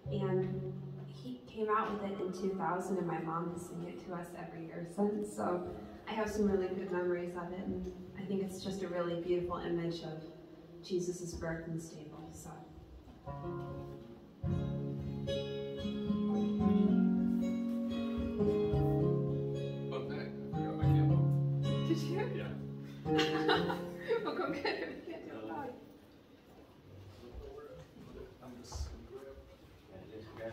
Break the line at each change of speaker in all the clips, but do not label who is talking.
And he came out with it in 2000, and my mom has sung it to us every year since. So I have some really good memories of it, and I think it's just a really beautiful image of Jesus' birth and stable. So. Did you? Yeah. We'll go get it. We can't do it live.
I'm just grabbing.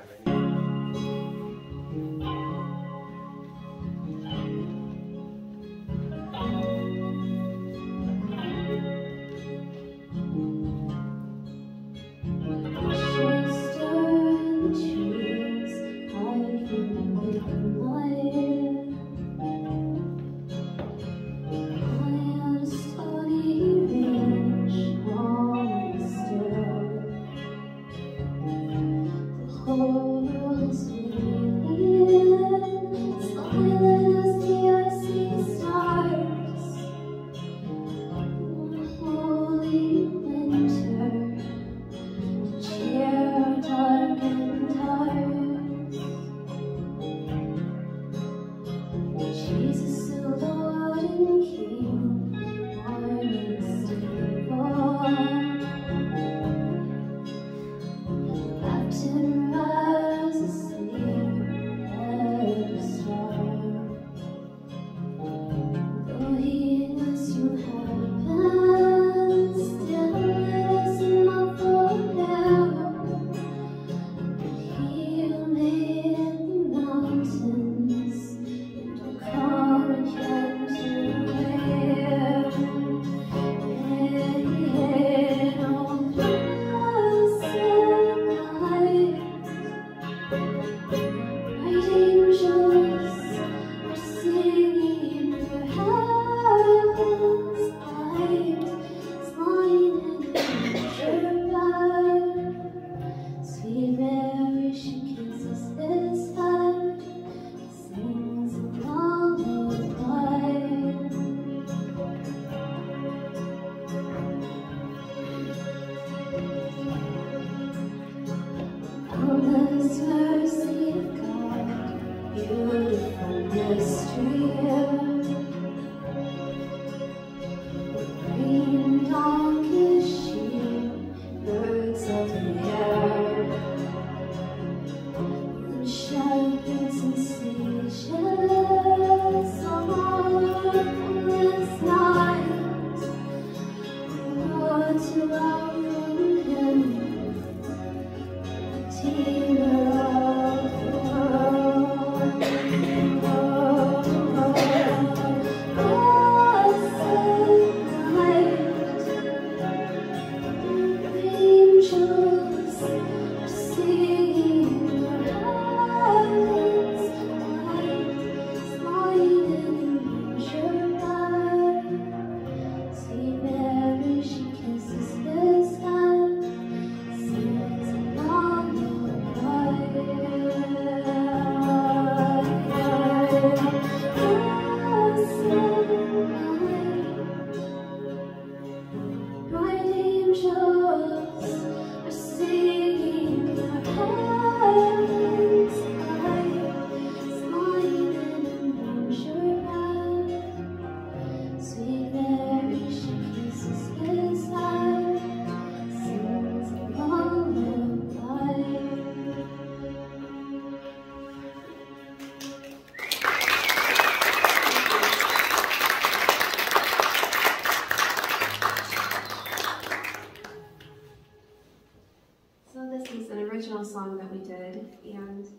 Song that we did, and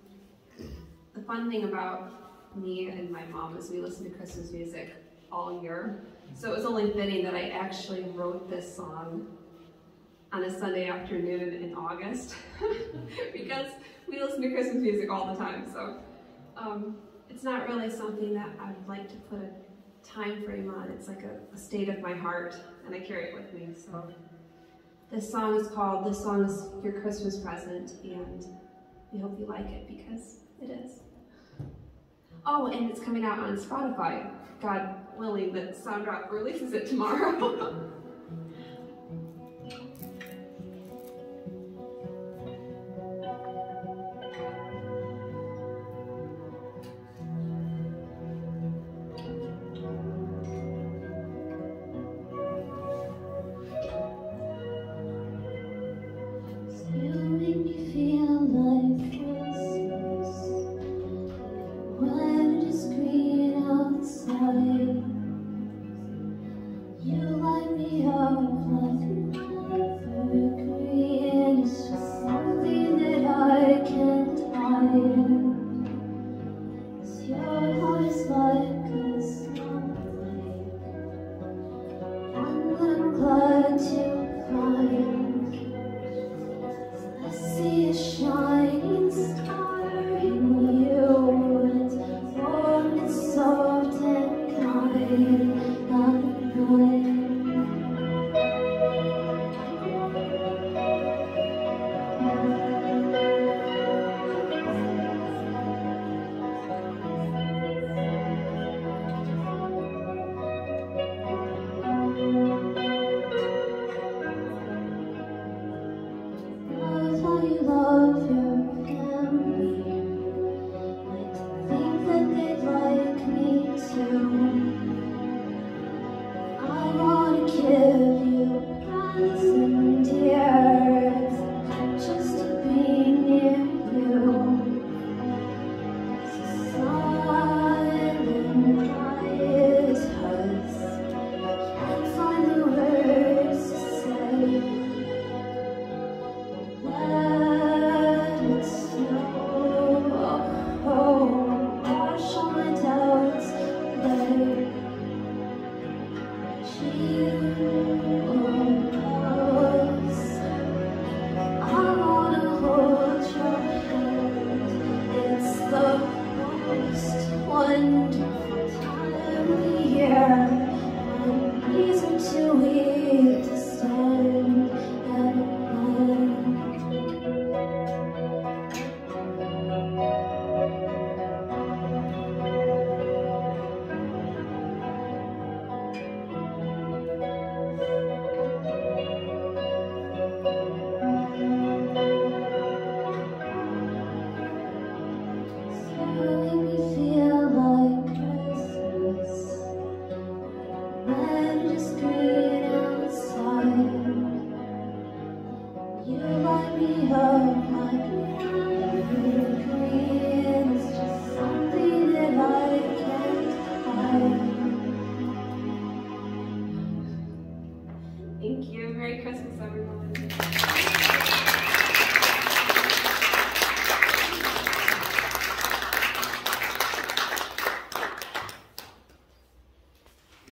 the fun thing about me and my mom is we listen to Christmas music all year, so it was only fitting that I actually wrote this song on a Sunday afternoon in August because we listen to Christmas music all the time. So it's not really something that I would like to put a time frame on. It's like a state of my heart, and I carry it with me. So this song is called "This Song Is Your Christmas Present," and we hope you like it because it is. Oh, and it's coming out on Spotify. God willing that Soundrop releases it tomorrow.
of my